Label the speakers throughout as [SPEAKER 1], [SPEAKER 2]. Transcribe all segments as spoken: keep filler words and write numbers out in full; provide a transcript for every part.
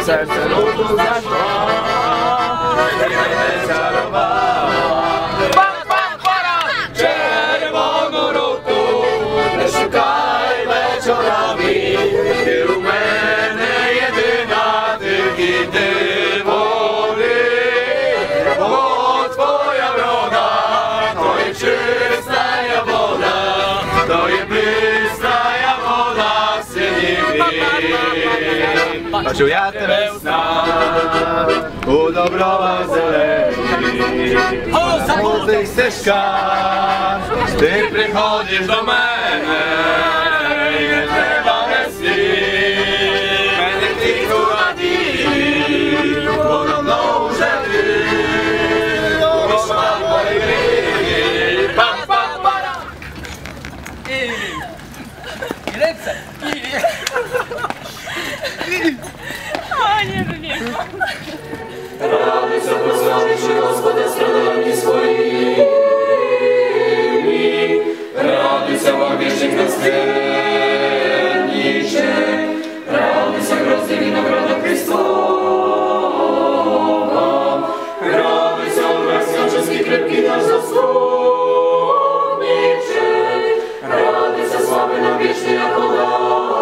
[SPEAKER 1] serce ludu zaszła, nie czarowała. Bam, bam, para! Czerwoną rutu, nie szukaj wieczorami, ty u mnie jedyna, tylko ty wody, bo twoja broda, to jest czysta woda, to jest bystraja woda z niebie. Patrzył ja teraz sna, u dobrowa zeleni, po tych ścieżkach, ty przychodzisz do mnie, nie trzeba nesli, będę tylko ładzi, podobną rzeczy, podobna mojej gry, pam, pam, para!
[SPEAKER 2] I ręce!
[SPEAKER 3] O, nie wiem.
[SPEAKER 1] Rady są posłani się Gospoda stronami swoimi. Rady są owiecznych na wiernicze. Rady są grozny winogroda Chrystowa. Rady są wersją wszystkich krepki nasz zasłonicze. Rady są sławy na wieczny jak woda.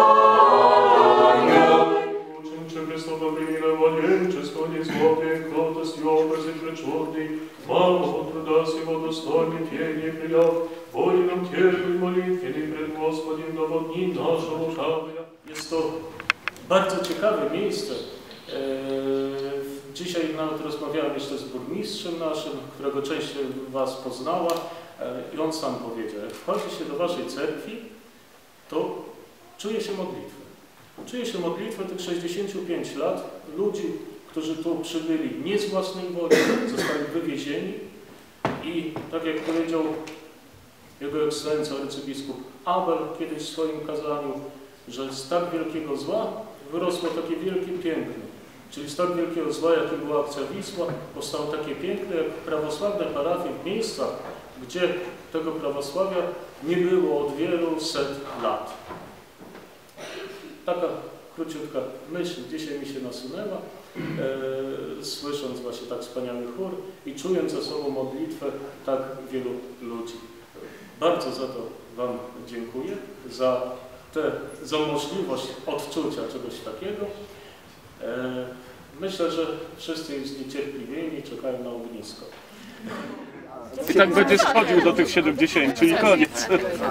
[SPEAKER 4] Мало труда сего достойный пение прияв, воли нам терпи молитвенный пред Господем доводни нашего шавля.
[SPEAKER 5] Jest to bardzo ciekawe miejsce. Dzisiaj nawet rozmawiałem jeszcze z burmistrzem naszym, którego część was poznała i on sam powiedział, jak wchodzi się do waszej cerkwi, to czuje się modlitwę. Czuje się modlitwę tych sześćdziesięciu pięciu lat ludzi, którzy tu przybyli nie z własnej woli, zostali wywiezieni i tak jak powiedział Jego Ekscelencja arcybiskup Abel kiedyś w swoim kazaniu, że z tak wielkiego zła wyrosło takie wielkie piękno. Czyli z tak wielkiego zła, jakim była akcja Wisła, powstało takie piękne jak prawosławne parafie w miejscach, gdzie tego prawosławia nie było od wielu set lat. Taka króciutka myśl dzisiaj mi się nasunęła, e, słysząc właśnie tak wspaniały chór i czując za sobą modlitwę tak wielu ludzi. Bardzo za to wam dziękuję, za, te, za możliwość odczucia czegoś takiego. E, myślę, że wszyscy już zniecierpliwieni czekają na ognisko.
[SPEAKER 4] I tak będziesz chodził do tych siedemdziesięciu i koniec.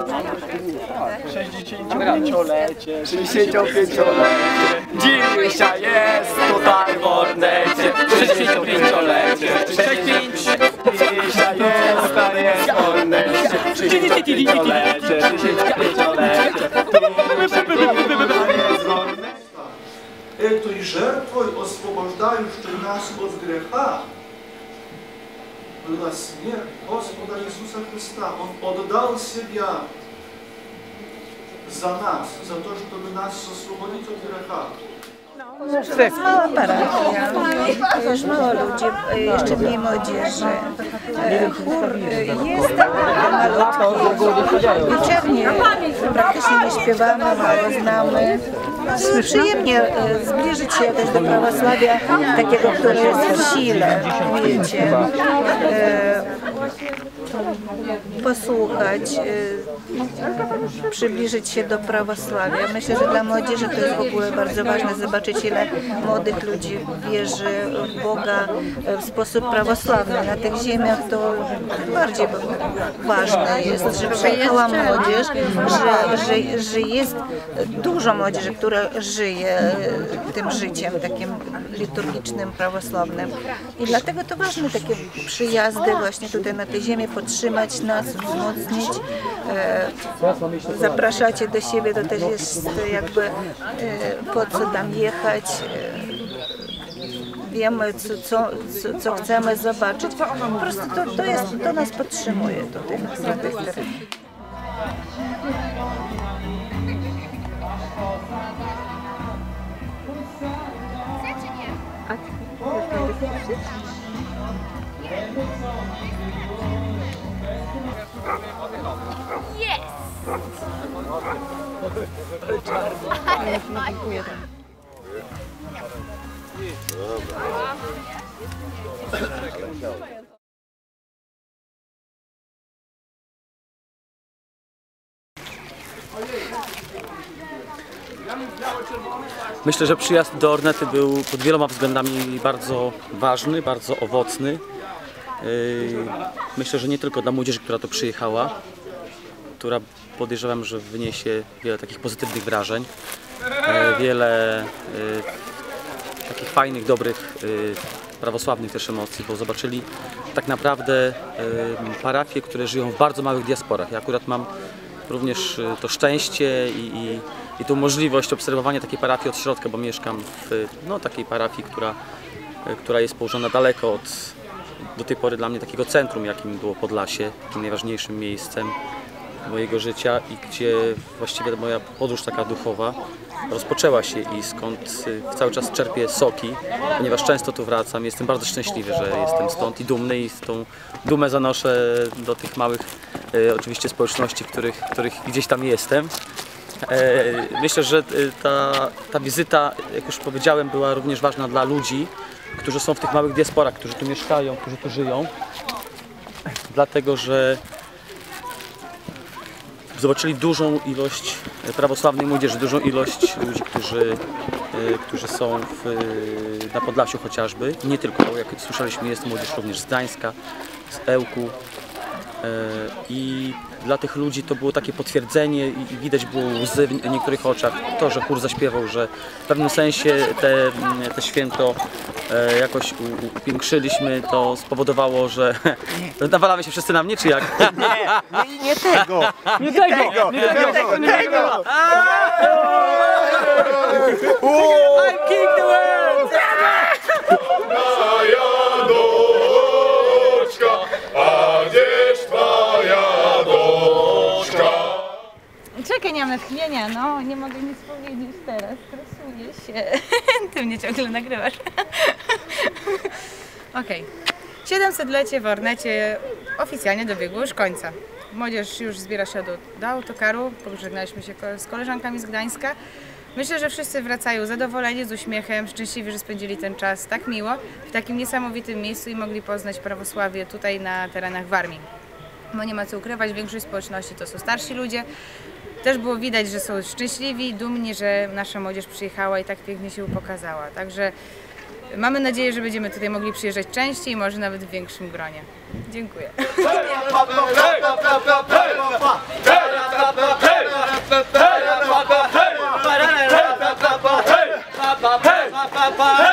[SPEAKER 2] sześćdziesięciopięciolecie, sześćdziesięciopięciolecie, dzisiaj jest tutaj w Ornecie, sześćdziesięciopięciolecie, sześćdziesiąt pięć, dzisiaj jest tutaj w Ornecie, sześćdziesięciopięciolecie, sześćdziesięciopięciolecie,
[SPEAKER 6] Этой жертвой, освобождающей нас от греха, была смерть Господа Иисуса Христа. Он отдал себя за нас, за то, чтобы нас освободить от греха.
[SPEAKER 7] To jest mała parafia, już mało ludzi, jeszcze mniej młodzieży. Chór jest malutki. Wieczornie praktycznie nie śpiewamy, ale znamy. Przyjemnie zbliżyć się też do prawosławia takiego, które jest w sile, wiecie. Posłuchać, przybliżyć się do prawosławia. Myślę, że dla młodzieży to jest w ogóle bardzo ważne zobaczyć, ile młodych ludzi wierzy w Boga w sposób prawosławny. Na tych ziemiach to bardziej ważne jest, że przyjechała młodzież, że, że, że jest dużo młodzieży, która żyje tym życiem takim liturgicznym, prawosławnym. I dlatego to ważne takie przyjazdy właśnie tutaj na tę ziemię, podtrzymać nas, wzmocnić. Zapraszacie do siebie, to też jest jakby po co tam jechać. Wiemy, co, co, co chcemy zobaczyć. Po prostu to, to, jest, to nas podtrzymuje tutaj na tej terenie.
[SPEAKER 3] Yes!
[SPEAKER 8] Myślę, że przyjazd do Ornety był pod wieloma względami bardzo ważny, bardzo owocny. Myślę, że nie tylko dla młodzieży, która tu przyjechała, która podejrzewam, że wyniesie wiele takich pozytywnych wrażeń, wiele takich fajnych, dobrych, prawosławnych też emocji, bo zobaczyli tak naprawdę parafie, które żyją w bardzo małych diasporach. Ja akurat mam również to szczęście i, i, i tą możliwość obserwowania takiej parafii od środka, bo mieszkam w no, takiej parafii, która, która jest położona daleko od do tej pory dla mnie takiego centrum, jakim było Podlasie, takim najważniejszym miejscem mojego życia i gdzie właściwie moja podróż taka duchowa rozpoczęła się i skąd cały czas czerpię soki, ponieważ często tu wracam. Jestem bardzo szczęśliwy, że jestem stąd i dumny i z tą dumę zanoszę do tych małych e, oczywiście społeczności, w których, których gdzieś tam jestem. E, myślę, że ta, ta wizyta, jak już powiedziałem, była również ważna dla ludzi, którzy są w tych małych diasporach, którzy tu mieszkają, którzy tu żyją, dlatego że zobaczyli dużą ilość prawosławnej młodzieży, dużą ilość ludzi, którzy, którzy są w, na Podlasiu chociażby. Nie tylko, jak słyszeliśmy, jest młodzież również z Gdańska, z Ełku. I dla tych ludzi to było takie potwierdzenie i widać było łzy w niektórych oczach. To, że chór zaśpiewał, że w pewnym sensie te, te święto jakoś upiększyliśmy, to spowodowało, że nawalamy się wszyscy na mnie, czy jak?
[SPEAKER 2] Nie, nie, nie tego!
[SPEAKER 8] Nie tego! Nie tego! Nie tego! I'm king the world!
[SPEAKER 1] Moja doczka, a gdzież twoja doczka?
[SPEAKER 3] Czekaj, nie mam natchnienia, no nie mogę nic powiedzieć teraz, stresuję się. Ty mnie ciągle nagrywasz. Okej. siedemsetlecie w Ornecie oficjalnie dobiegło już końca. Młodzież już zbiera się do, do autokaru, pożegnaliśmy się z koleżankami z Gdańska. Myślę, że wszyscy wracają zadowoleni, z uśmiechem, szczęśliwi, że spędzili ten czas tak miło, w takim niesamowitym miejscu i mogli poznać prawosławie tutaj na terenach Warmii. Bo nie ma co ukrywać, większość społeczności to są starsi ludzie. Też było widać, że są szczęśliwi, dumni, że nasza młodzież przyjechała i tak pięknie się pokazała. Także mamy nadzieję, że będziemy tutaj mogli przyjeżdżać częściej, może nawet w większym gronie. Dziękuję.
[SPEAKER 2] Hey!